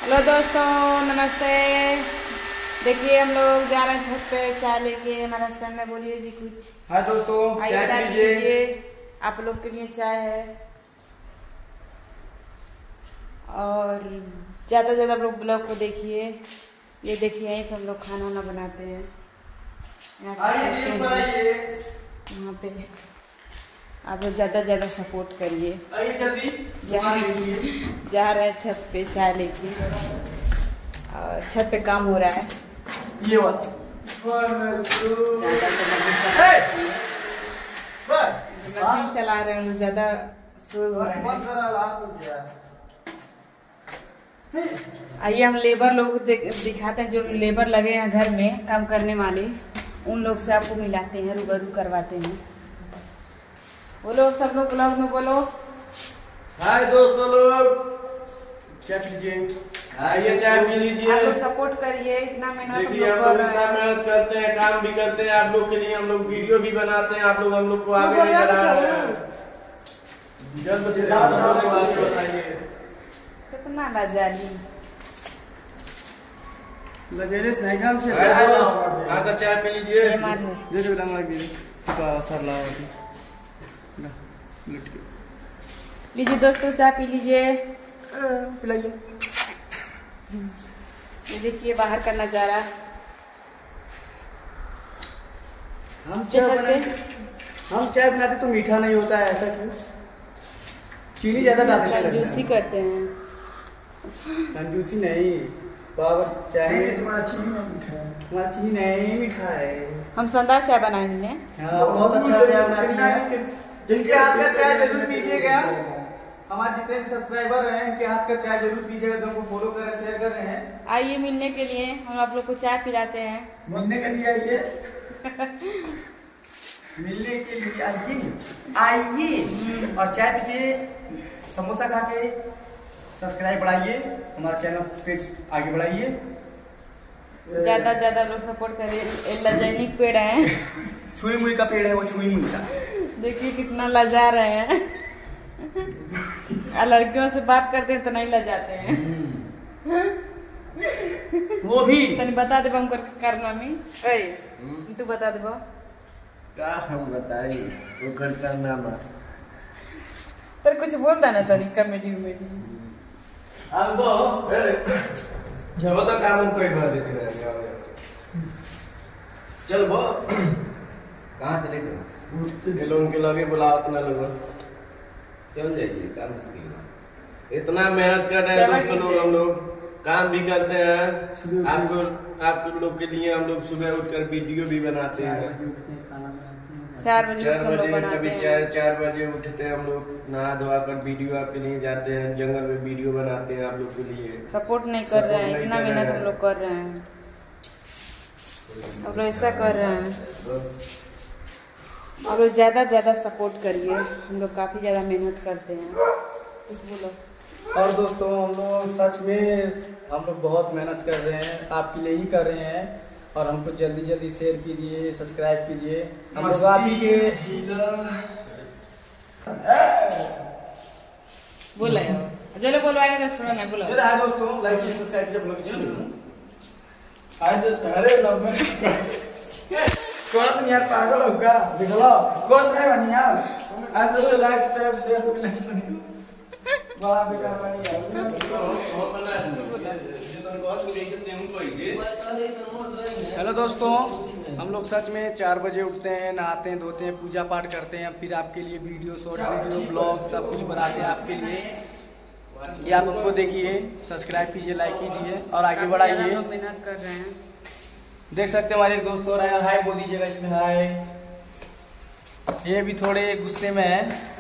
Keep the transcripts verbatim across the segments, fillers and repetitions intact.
Hello दोस्तों, नमस्ते। देखिए हम लोग जा रहे हैं छत पे चाय लेके। हमारे हस्बैंड में बोलिए जी कुछ। हाँ दोस्तों, चाय चाय पीजिए। आप लोग के लिए चाय है और ज़्यादा से ज़्यादा लोग ब्लॉग को देखिए। ये देखिए यहीं पर हम लोग खाना वाना बनाते हैं। यहाँ पे आप लोग ज़्यादा ज़्यादा सपोर्ट करिए। जा जा रहे हैं छत पे चाय लेके और छत पे काम हो रहा है। ये बात मशीन चला रहे हैं, ज़्यादा शोर हो रहा है। आइए हम लेबर लोग दिखाते हैं, जो लेबर लगे हैं घर में काम करने वाले, उन लोग से आपको मिलाते हैं, रूबरू करवाते हैं। बोलो सब लोग ब्लॉग में बोलो। हाय दोस्तों, लोग चाय पीजिए। आइए चाय पी लीजिए। आप लोग सपोर्ट करिए, इतना मेहनत हम देखिए हम लोग इतना मेहनत करते हैं, काम भी करते हैं आप लोग के लिए। हम लोग वीडियो भी बनाते हैं, आप लोग हम लोग को आगे नहीं बढ़ा रहे हैं। जल्द से जल्द बताइए। कितना लाजारी लजेरे से नहीं काम से आकर चाय पी लीजिए। जैसे लग लगी तो सर लाओ लीजिए दोस्तों, चाय पी लीजिए, पिलाइए। ये देखिए बाहर का नजारा। हम चाय बनाते हम चाय बनाते तो मीठा नहीं होता है, ऐसा क्यों? चीनी ज्यादा डालते हैं। कंजूसी करते हैं। कंजूसी नहीं, पावर चाय तुम्हारा चीनी नहीं मीठा है। तुम्हारा चीनी नहीं मीठा है। हम शानदार चाय बनाएंगे। हाँ, बहुत अच्छा चाय बनाती है। जिनके हाथ का चाय जरूर पीजिएगा। हमारे जितने भी सब्सक्राइबर हैं, इनके हाथ का चाय जरूर पीजिएगा, जो हमको फॉलो कर रहे हैं, शेयर कर रहे हैं। आइए मिलने के लिए, हम आप लोग को चाय पिलाते हैं। मिलने के लिए आइए। मिलने के लिए आइए आइए और चाय पी के, समोसा खा के सब्सक्राइब बढ़ाइए, हमारा चैनल पे आगे बढ़ाइए। ज्यादा ज्यादा लोग सपोर्ट करिए। लजैनिक पेड़ है, छुई मुई का पेड़ है वो, छुई मुई का। देखिए कितना लजा रहे हैं। लड़कियों से बात करते हैं तो नहीं लजाते हैं। वो भी तनी बता दे हमको करना में। तू बता दे का हम बताइए वो करता नाम पर कुछ बोल रहा ना तनी कॉमेडी उमेडी। अब जब तक काम हम कोई बात देते रहेंगे। चल वो कहाँ चले थे? ये लोग के लगे बुलाओ इतना लोग। चल जाइए, काम मुश्किल। इतना मेहनत कर रहे हैं दोस्तों लोग, हम लोग काम भी करते हैं। आपको आप लोग के लिए हम लोग सुबह उठकर वीडियो भी बनाते हैं। चार बजे चार बजे कभी चार चार बजे उठते हैं हम लोग, नहा धोआ कर वीडियो आपके लिए जाते हैं, जंगल में वीडियो बनाते हैं आप लोग के लिए। सपोर्ट नहीं कर रहे हैं, इतना मेहनत हम लोग कर रहे हैं, अब लोग ऐसा कर रहे हैं। आप लोग ज्यादा ज्यादा सपोर्ट करिए, हम लोग काफी ज्यादा मेहनत करते हैं। कुछ बोलो। और दोस्तों, हम लोग सच में हम लोग बहुत मेहनत कर रहे हैं, आपके लिए ही कर रहे हैं। और हमको जल्दी जल्दी शेयर कीजिए, सब्सक्राइब कीजिए। हम लोग आप ही के बोला चलो बोलवाएंगे तो छोड़ो ना, बोलो। हाय दोस्तों, लाइक कीजिए, सब्सक्राइब कीजिए, ब्लॉग कीजिए। आज अरे लव कौन तुम यार पागल हो क्या? देख लो कौन है बनी यार। आज तो लाइक सब्सक्राइब शेयर करना चाहिए। बड़ा बेकार बनी यार। हेलो दोस्तों, हम लोग सच में चार बजे उठते हैं, नहाते हैं, धोते हैं, पूजा पाठ करते हैं, फिर आपके लिए वीडियो, शॉर्ट वीडियो, ब्लॉग सब कुछ बनाते हैं आपके लिए। ये आप हमको देखिए, सब्सक्राइब कीजिए, लाइक कीजिए और आगे बढ़ाइए। मेहनत कर रहे हैं। देख सकते हैं हमारे दोस्त हो रहे हैं। हाय बोल दीजिएगा इसमें, हाय। ये भी थोड़े गुस्से में है।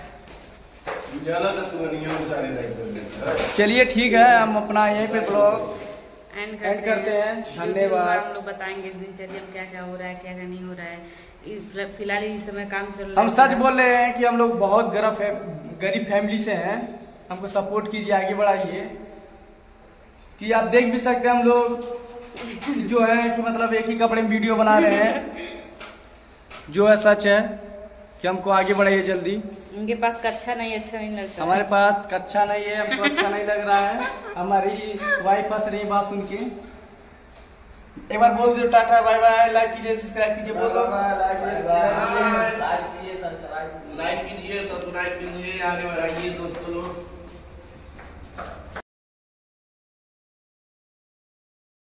चलिए ठीक है, हम अपना यहीं पे ब्लॉग एंड एंड करते हैं। धन्यवाद। हम लोग बताएंगे दिनचर्या में क्या क्या हो रहा है, क्या क्या नहीं हो रहा है। फिलहाल इस समय काम चल रहा है। हम सच बोल रहे हैं कि हम लोग बहुत गरीब फैमिली से हैं, हमको सपोर्ट कीजिए, आगे बढ़ाइए। कि आप देख भी सकते हैं हम लोग जो है कि मतलब एक ही कपड़े में वीडियो बना रहे हैं, जो है सच है। कि हमको आगे बढ़ाइए जल्दी। उनके पास कच्चा नहीं, अच्छा नहीं लगता। हमारे पास कच्चा नहीं है, हमको अच्छा नहीं लग रहा है। हमारी वाइफ हंस रही बात सुन के। एक बार बोल दो टाटा बाय बाय, लाइक कीजिए सब्सक्राइब कीजिए, बोलो लाइक कीजिए सब्सक्राइब कीजिए, आगे बढ़ाइए दोस्तों।